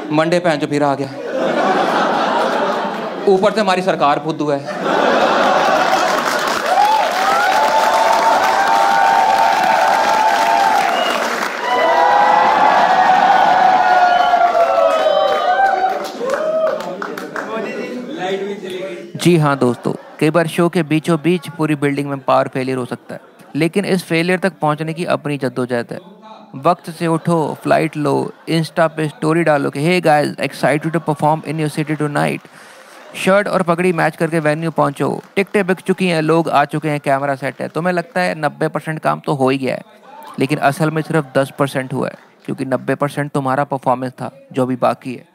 Monday पहन जो फिर आ गया, ऊपर से हमारी सरकार फुद्दू है। जी हाँ दोस्तों, कई बार शो के बीचों बीच पूरी बिल्डिंग में पावर फेलियर हो सकता है, लेकिन इस फेलियर तक पहुंचने की अपनी जद्दोजहद है। वक्त से उठो, फ्लाइट लो, इंस्टा पे स्टोरी डालो कि hey guys excited to perform in your city tonight. Shirt और पगड़ी मैच करके वेन्यू पहुंचो, टिकटें बिक चुकी हैं, लोग आ चुके हैं, कैमरा सेट है। तुम्हें लगता है 90% काम तो हो ही गया है, लेकिन असल में सिर्फ 10% हुआ है, क्योंकि 90% तुम्हारा परफॉर्मेंस था जो अभी बाकी है।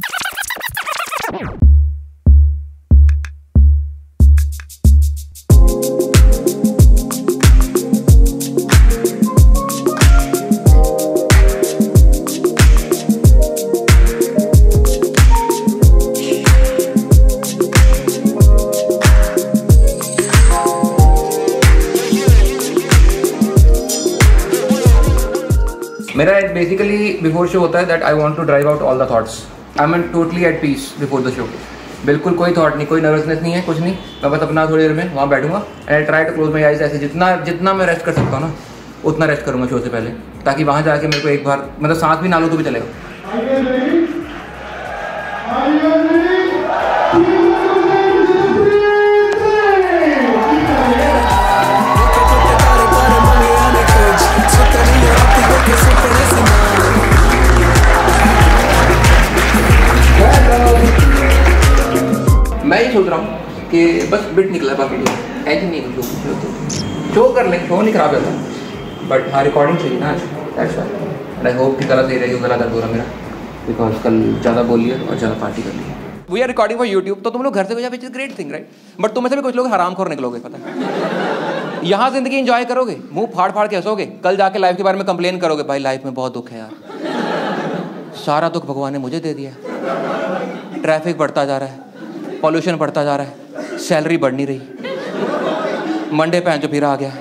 मेरा बेसिकली बिफोर शो होता है that I want to drive out all the thoughts. I am totally at peace before the show. बिल्कुल कोई थॉट नहीं, कोई नर्वसनेस नहीं है, कुछ नहीं। मैं बस अपना थोड़ी देर में वहाँ बैठूंगा and I try to close my eyes. ऐसे जितना मैं रेस्ट कर सकता हूँ ना, उतना रेस्ट करूँगा शो से पहले, ताकि वहाँ जाके मेरे को एक बार मतलब सांस भी ना लो तो भी चलेगा। मैं ये सोच रहा हूँ कि बस बिट निकला, बाकी टेंशन नहीं है। शो कर लें, शो नहीं खराब होता, बट हाँ रिकॉर्डिंग चाहिए ना आज। That's why and I hope कि गला सही रहेगी, गला दर्द हो रहा मेरा, बिकॉज कल ज़्यादा बोल लिया और ज़्यादा पार्टी कर ली। We are recording for YouTube, तो तुम लोग घर से which is great thing right, but तुम में से भी कुछ लोग हरामखोर निकलोगे, पता है। यहाँ जिंदगी एंजॉय करोगे, मुंह फाड़ फाड़ के हंसोगे, कल जाके लाइफ के बारे में कंप्लेन करोगे, भाई लाइफ में बहुत दुख है यार, सारा दुख भगवान ने मुझे दे दिया। ट्रैफिक बढ़ता जा रहा है, पॉल्यूशन बढ़ता जा रहा है, सैलरी बढ़ नहीं रही, मंडे पहन जो फिर आ गया,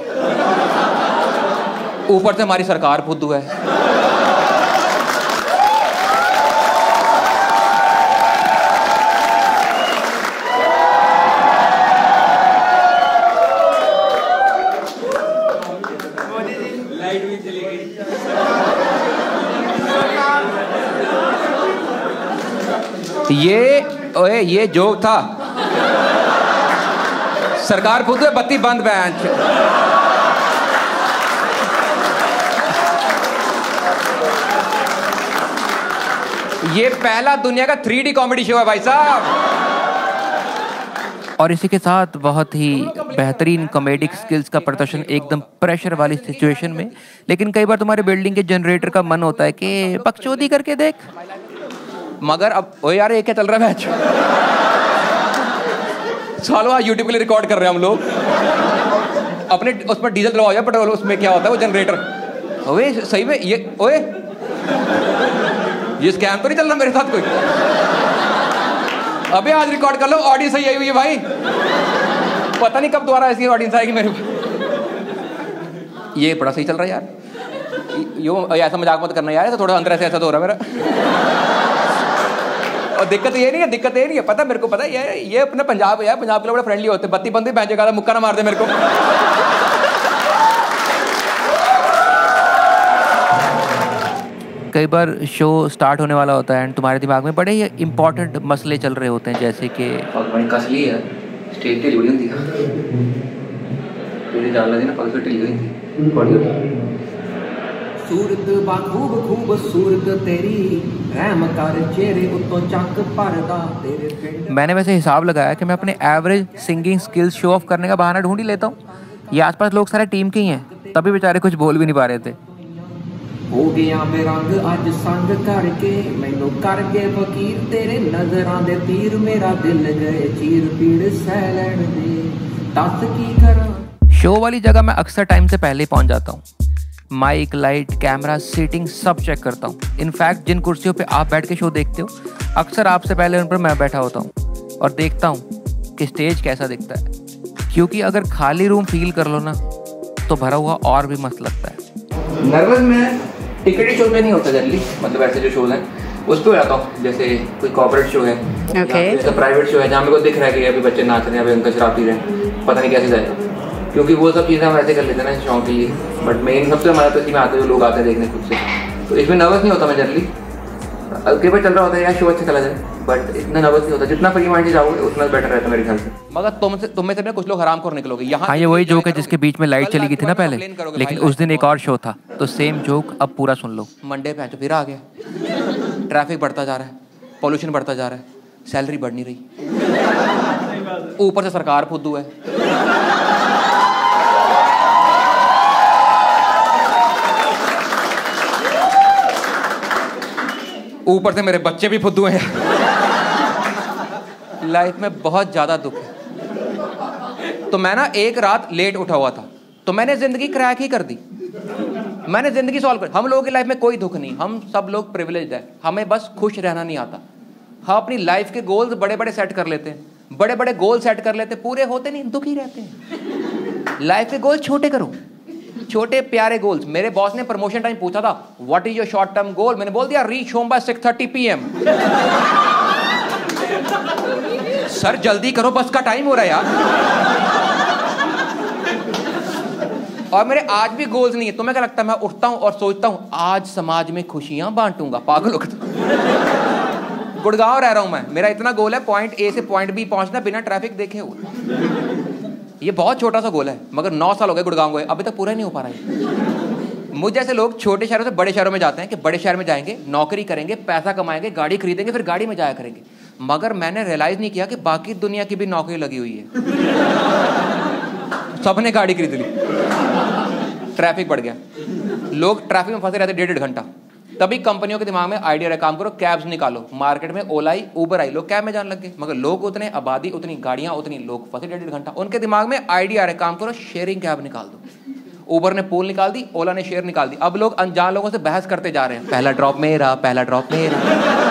ऊपर से हमारी सरकार फुद्दू है। लाइट भी चली गई। ये जोक था, सरकार खुद है, बत्ती बंद बैंच। ये पहला दुनिया का 3D कॉमेडी शो है भाई साहब। और इसी के साथ बहुत ही बेहतरीन कॉमेडिक स्किल्स का प्रदर्शन एकदम प्रेशर वाली सिचुएशन में। लेकिन कई बार तुम्हारे बिल्डिंग के जनरेटर का मन होता है कि बकचोदी करके देख, मगर अब ओ यार ये क्या चल रहा है मैच, सालों आज यूट्यूब के लिए रिकॉर्ड कर रहे हैं हम लोग, अपने उसमें डीजल डलवाओ या पेट्रोल, उसमें क्या होता है वो जनरेटर। ओए सही में ये ओए ये स्कैम तो नहीं चल रहा मेरे साथ कोई? अबे आज रिकॉर्ड कर लो, ऑडियंस सही आई हुई है भाई, पता नहीं कब दोबारा ऐसी ऑडियंस आएगी मेरे को। ये बड़ा सही चल रहा है यार, यो ऐसा मजाक मत करना यार, तो थोड़ा अंदर ऐसा तो हो रहा है मेरा। और दिक्कत ये नहीं है, पता मेरे को पता है ये अपना पंजाब है यार, पंजाब के लोग बड़े फ्रेंडली होते हैं, बत्ती बंदी बैंच का मुक्का ना मार दे मेरे को। कई बार शो स्टार्ट होने वाला होता है एंड तुम्हारे दिमाग में बड़े ही इंपॉर्टेंट मसले चल रहे होते हैं, जैसे कि कसली है स्टेज ढिली हुई थी, तेरी जान लगी ना, पग से ढिली हुई थी। सूरत बाखूब खूबसूरत तेरी, रहम कर चेहरे उत्तों चक परदा तेरे पिंड। मैंने वैसे हिसाब लगाया कि मैं अपने average singing skills show off करने का बहाना ढूंढ ही लेता हूँ। ये आसपास लोग सारे टीम के ही हैं, तभी बेचारे कुछ बोल भी नहीं पा रहे थे। हो गया मैं रंग अज संग करके, मैनू कर गए फकीर तेरे नजरां दे तीर, मेरा दिल गए चीर पीड़ सह लैण दे, दस की करा। शो वाली जगह मैं अक्सर टाइम से पहले ही पहुंच जाता हूँ। माइक, लाइट, कैमरा, सीटिंग सब चेक करता हूँ। इनफैक्ट जिन कुर्सियों पे आप बैठ के शो देखते हो, अक्सर आपसे पहले उन पर मैं बैठा होता हूँ और देखता हूँ कि स्टेज कैसा दिखता है, क्योंकि अगर खाली रूम फील कर लो ना तो भरा हुआ और भी मस्त लगता है। नर्वस में टिकट शो में नहीं होता जनरली, मतलब ऐसे जो शोज हैं उस पर जाता हूँ, जैसे कोई कॉर्पोरेट शो है, जैसे प्राइवेट शो है जहाँ मेरे को दिख रहा है कि अभी बच्चे नाच रहे हैं, अभी उनका शराब पी रहे हैं, पता नहीं कैसे जाएगा, क्योंकि वो सब चीज़ें हम ऐसे कर लेते हैं ना शौक के लिए। बट मेन सबसे हमारा तो इसी में आते हैं जो लोग आते हैं देखने खुद से, तो इसमें नर्वस नहीं होता मैं जनरली। कई बार चल रहा होता है यार शो अच्छा चला जाए, बट इतना नर्वस नहीं होता, जितना फ्री माइंड से जाओगे उतना बेटर रहता है मेरे ख्याल से। मगर तुम में से कुछ लोग हरामखोर निकलोगे यहाँ। हाँ, ये वही जोक है जिसके बीच में लाइट चली गई थी ना पहले, लेकिन उस दिन एक और शो था, तो सेम जोक अब पूरा सुन लो। मंडे पे फिर आ गया, ट्रैफिक बढ़ता जा रहा है, पॉल्यूशन बढ़ता जा रहा है, सैलरी बढ़ नहीं रही, ऊपर से सरकार फुद्दू है, ऊपर से मेरे बच्चे भी फुद्दू हैं। लाइफ में बहुत ज्यादा दुख है। तो मैं ना एक रात लेट उठा हुआ था, तो मैंने जिंदगी क्रैक ही कर दी, मैंने जिंदगी सॉल्व कर। हम लोगों की लाइफ में कोई दुख नहीं, हम सब लोग प्रिविलेज्ड है, हमें बस खुश रहना नहीं आता। हम अपनी लाइफ के गोल्स बड़े बड़े सेट कर लेते हैं, बड़े बड़े गोल सेट कर लेते हैं, पूरे होते नहीं, दुखी रहते हैं। लाइफ के गोल छोटे करो, छोटे प्यारे गोल्स। मेरे बॉस ने प्रमोशन टाइम पूछा था what is your short term goal, मैंने बोल दिया reach home by 6:30 PM। Sir जल्दी करो, बस का टाइम हो रहा है यार। और मेरे आज भी गोल्स नहीं है, तुम्हें क्या लगता है मैं उठता हूं और सोचता हूं आज समाज में खुशियां बांटूंगा? पागल हो गए। गुड़गांव रह रहा हूं मैं, मेरा इतना गोल है पॉइंट ए से पॉइंट बी पहुंचना बिना ट्रैफिक देखे हुए। ये बहुत छोटा सा गोल है, मगर 9 साल हो गए गुड़गांव गए, अभी तक पूरा नहीं हो पा रहा है। मुझ जैसे लोग छोटे शहरों से बड़े शहरों में जाते हैं कि बड़े शहर में जाएंगे, नौकरी करेंगे, पैसा कमाएंगे, गाड़ी खरीदेंगे, फिर गाड़ी में जाया करेंगे। मगर मैंने रियलाइज नहीं किया कि बाकी दुनिया की भी नौकरी लगी हुई है। सबने गाड़ी खरीद ली, ट्रैफिक बढ़ गया, लोग ट्रैफिक में फंसे रहते 1.5 घंटा। तभी कंपनियों के दिमाग में आइडिया रहा, काम करो कैब्स निकालो। मार्केट में ओला आई, उबर आई, लोग कैब में जाने लग गए। मगर लोग उतने, आबादी उतनी, गाड़ियां उतनी, लोग फंसे 1.5 घंटा। उनके दिमाग में आइडिया रहा, काम करो शेयरिंग कैब निकाल दो। उबर ने पूल निकाल दी, ओला ने शेयर निकाल दी। अब लोग अनजान लोगों से बहस करते जा रहे हैं, पहला ड्रॉप मेरा, पहला ड्रॉप मेरा।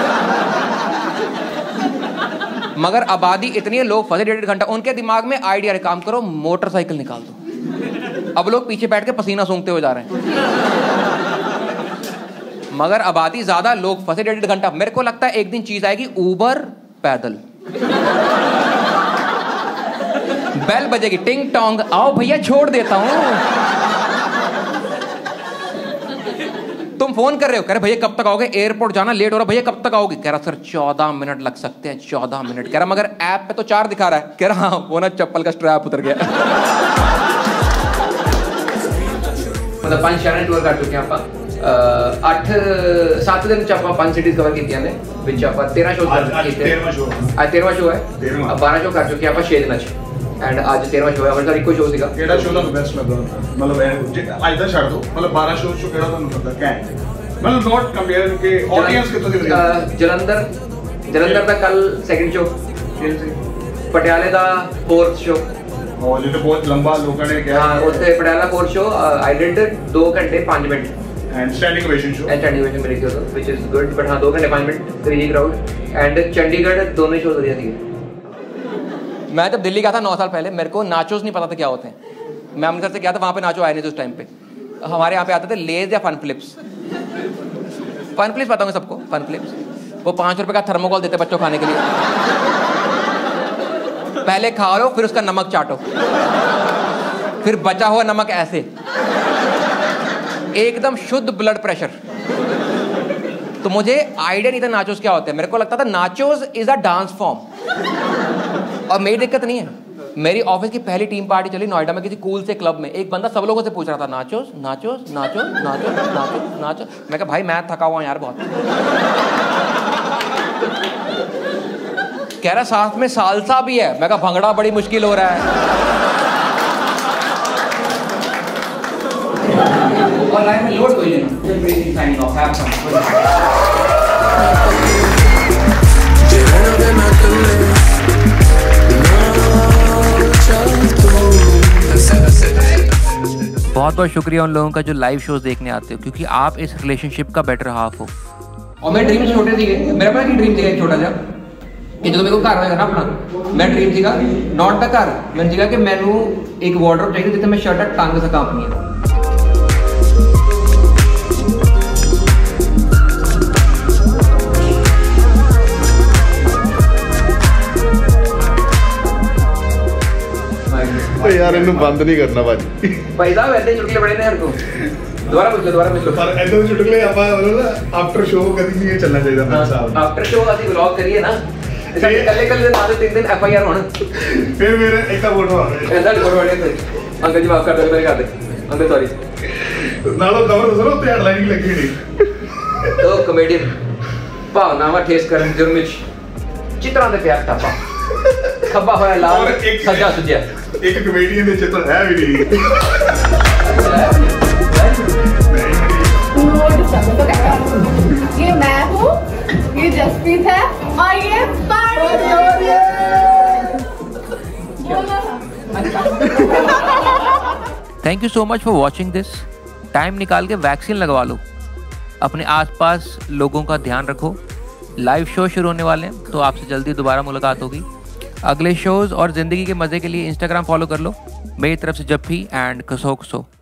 मगर आबादी इतनी है, लोग फंसे 1.5 घंटा। उनके दिमाग में आइडिया रहा, काम करो मोटरसाइकिल निकाल दो। अब लोग पीछे बैठ के पसीना सूंघते हुए जा रहे हैं। मगर आबादी ज्यादा, लोग फंसे 1.5 घंटा। मेरे को लगता है एक दिन चीज आएगी, उबर पैदल। बेल बजेगी, टिंग टोंग, आओ भैया छोड़ देता हूं। तुम फोन कर रहे हो, कह रहे भैया कब तक आओगे, एयरपोर्ट जाना लेट हो रहा, भैया कब तक आओगे? कह रहा सर 14 मिनट लग सकते हैं, 14 मिनट। कह रहा मगर ऐप पे तो 4 दिखा रहा है। कह रहा हाँ, वो ना चप्पल का स्ट्रैप उतर गया। मतलब 5 शहर टूर कर चुके हैं आप 8-7 दिन आप 5 सिटीज कवर की ने विच आप 13 शो कर चुके हैं। आज 13वां शो है, अब 12 शो कर चुके हैं आप 6 दिन एंड आज 13वां शो है। और सर इको शो सीगा केड़ा शो दा बेस्ट लगा, मतलब आज दा छड़ दो, मतलब 12 शो केड़ा दा मतलब क्या है, मतलब नॉट कंपेयर के ऑडियंस कितना दी। जलंधर दा कल सेकंड शो, पटियाले दा 4th शो, और जो बहुत लंबा लोगों ने किया। हां उससे Patiala 4th show I did 2 घंटे 5 मिनट and standing ovation show मेरे किया था which is good, but हाँ 2 घंटे 5 मिनट क्रेजी क्राउड। एंड चंडीगढ़ दोनों शो बढ़िया थी। मैं जब दिल्ली गया था 9 साल पहले, मेरे को नाचोस नहीं पता था क्या होते हैं। मैं अमृतसर से गया था, वहाँ पे नाचो आए नहीं थे उस टाइम पे। हमारे यहाँ पे आते थे लेज या फन फ्लिप्स। फन फ्लिप्स पता होंगे सबको, फन फ्लिप्स वो 5 रुपए का थर्मोकोल देते बच्चों खाने के लिए। पहले खा लो, फिर उसका नमक चाटो, फिर बचा हुआ नमक ऐसे, एकदम शुद्ध ब्लड प्रेशर। तो मुझे आइडिया नहीं था नाचोस क्या होते हैं। मेरे को लगता था nachos is a dance form. और मेरी दिक्कत नहीं है, मेरी ऑफिस की पहली टीम पार्टी चली नोएडा में किसी कूल से क्लब में। एक बंदा सब लोगों से पूछ रहा था nachos nachos nachos nachos nachos nachos. मैं कहा भाई मैं थका हुआ यार बहुत। कह रहा साथ में सालसा भी है। मैं कहा भंगड़ा बड़ी मुश्किल हो रहा है। और लाइफ में लोड कोई नहीं, साइनिंग ऑफ, हैव फन। बहुत बहुत शुक्रिया उन लोगों का जो लाइव शोज देखने आते हो, क्योंकि आप इस रिलेशनशिप का बेटर हाफ हो। और मेरे ड्रीम्स छोटे थे, मेरा पता ड्रीम था एक छोटा सा कि जो मेरे को घर होएगा ना अपना, मैं ड्रीम थी नॉट द घर, मैंने सीखा कि मैनू एक वार्डरोब चाहिए जिसे मैं शर्ट टांग सका अपनी। यार इन्हें बंद नहीं करना भाजी भाई साहब ऐसे चुटकुले बड़े ने यार को दोबारा पूछ लो पर ऐसे चुटकुले ਆਪਾਂ आफ्टर शो कभी नहीं चलना चाहिए मेरे साहब आफ्टर शो ਅਸੀਂ ਵਲੌਗ ਕਰੀਏ ਨਾ ਇਹ ਕੱਲੇ ਦੇ ਨਾਲ 3 ਦਿਨ FIR ਹੋਣ ਫਿਰ ਮੇਰੇ ਇੱਕ ਤਾਂ ਫੋਟੋ ਆ ਗਈ ਇਹਦਾ ਫੋਟੋ ਵਾਲੇ ਤੇ ਅੰਕਲ ਜੀ ਮਾਫ ਕਰ ਦਿਓ ਮੇਰੇ ਕਰ ਦੇ ਅੰਕਲ ਸੌਰੀ ਨਾਲੋਂ ਕਵਰ ਦੱਸੋ ਤੇ ਹੈਡਲਾਈਨ ਲੱਗੀ ਨਹੀਂ ਤੋ ਕਮੇਡੀਅਨ ਭਾਵਨਾਵਾਂ ਠੇਸ ਕਰਨ ਜੁਰਮ ਵਿੱਚ ਚਿੱਤਰਾਂ ਦੇ ਪਿਆਰ ਟਾਪਾ ਖੱਬਾ ਹੋਇਆ ਲਾਲ ਸੱਜਾ ਸੁਜਿਆ ਇੱਕ ਕਮੇਡੀਅਨ ਦੇ ਚਿੱਤਰ ਹੈ ਵੀ ਨਹੀਂ ये मैं हूँ, ये जसप्रीत है और ये thank you so much for watching this. Time निकाल के वैक्सीन लगवा लो, अपने आसपास लोगों का ध्यान रखो। लाइव शो शुरू होने वाले हैं तो आपसे जल्दी दोबारा मुलाकात होगी। अगले शोज़ और ज़िंदगी के मज़े के लिए इंस्टाग्राम फॉलो कर लो। मेरी तरफ से जप्पी एंड खसो खसो।